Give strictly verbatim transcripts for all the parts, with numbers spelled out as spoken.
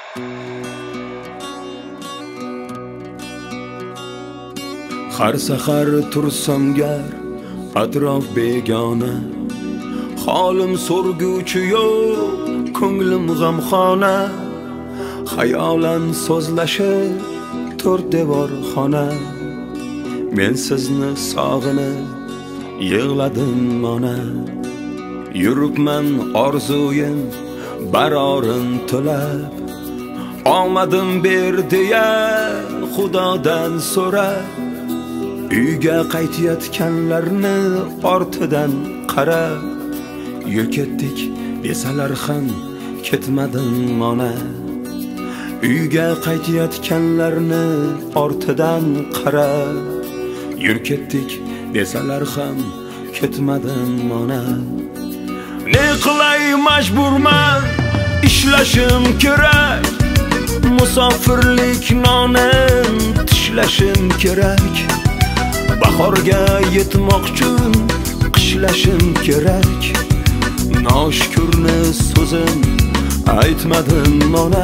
Har sahar tursam gar atrof begona, holim so'rguvchi yo'q, ko'nglim g'amxona. Xayolan so'zlashib to'rt devor xona, men sizni sog'inib yig'ladim ona. Yuribman orzuyim barorin tilab, omadim ber deya Xudodan so'rab. Uyga qaytayotganlarni ortidan qarab, yo'l ketdik desalar ham ketmadim ona. Uyga qaytayotganlarni ortidan qarab, yo'l ketdik desalar ham ketmadim ona. Ne qilay majburman, ishlashim kerak, musofirlik nonin tishlashim kerak. Bahorga yetmoqchun qishlashim kerak. Noshukurni so'zim aytmadim ona.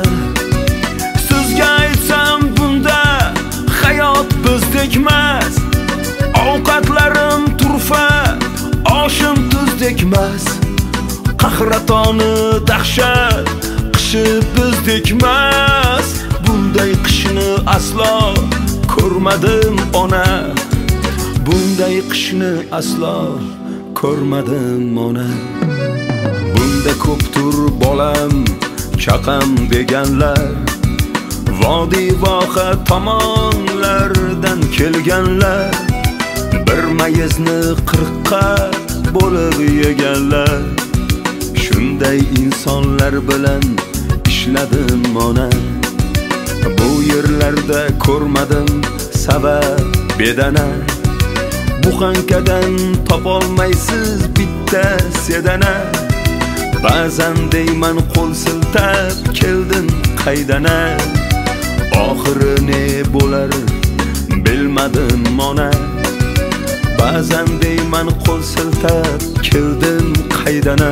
Sizga aytsam bunda hayot bizdek emas, ovqatlarim turfa, oshim tuzdek emas. Qahratoni dahshat, qishi bizdek emas. Bunday qishni aslo ko'rmadim ona. Bunday qishni aslo ko'rmadim ona. Bunda ko'ptur bolam, chaqam deganlar, vodiy voha tomonlardan kelganlar. Bir mayizni qirqqa bo'lib yeganlar. Shunday insonlar bilan ishladim ona. Bu yerlarda ko'rmadim sabab bedana. Buxankadan topolmaysiz bitta sedana. Ba'zan deyman qo'l siltab keldim qaydana. Oxiri ne bo'lar bilmadim ona. Ba'zan deyman qo'l siltab keldim qaydana.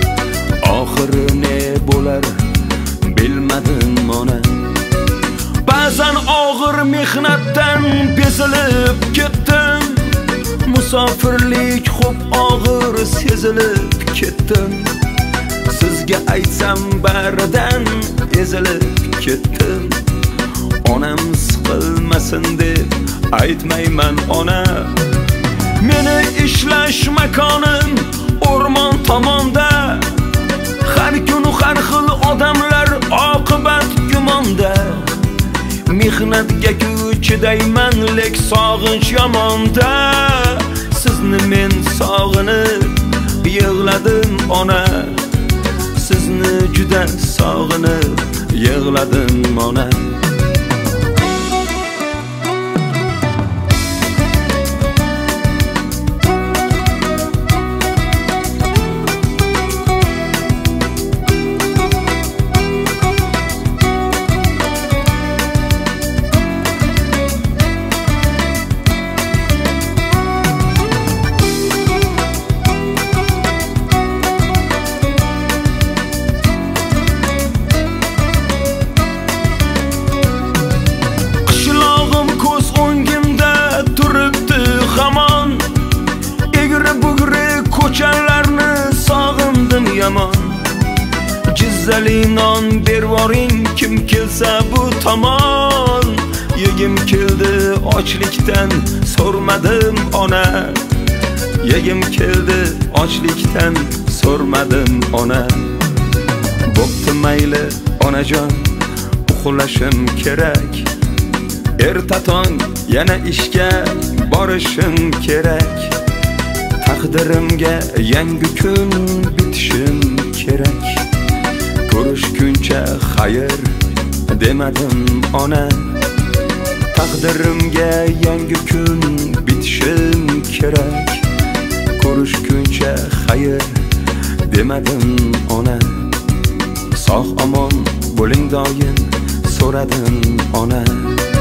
Oxiri ne bo'lar bilmadim ona. Ba'zan og'ir mehnatdan bezilib ketdim. Musofirlik xo'p og'ir sezilib ketdim. Sizga aytsam baridan ezilib ketdim. Onam siqilmasin deb aytmayman ona. Meni ishlash makonim o'rmon tomonda. Har kuni har xil odamlar oqibat gumonda. Mehnatga chidayman lek sog'inch yomonda. Sizni men sog'inib yig'ladim ona. Sizni juda sog'inib yig'ladim ona. Jizzali non bervoring kim kelsa bu tomon. Yegim keldi ochlikdan so'rmadim ona. Yegim keldi ochlikdan so'rmadim ona. Bo'pti mayli onajon, uxlashim kerak. Erta tong yana ishga borishim kerak. Taqdirimga yangi kun bitishim kerak. Ko'rishguncha xayr demadim ona. Taqdirimga yangi kun bitishim kerak. Ko'rishguncha xayr demadim ona. Sog' omon bo'ling doim so'radim ona.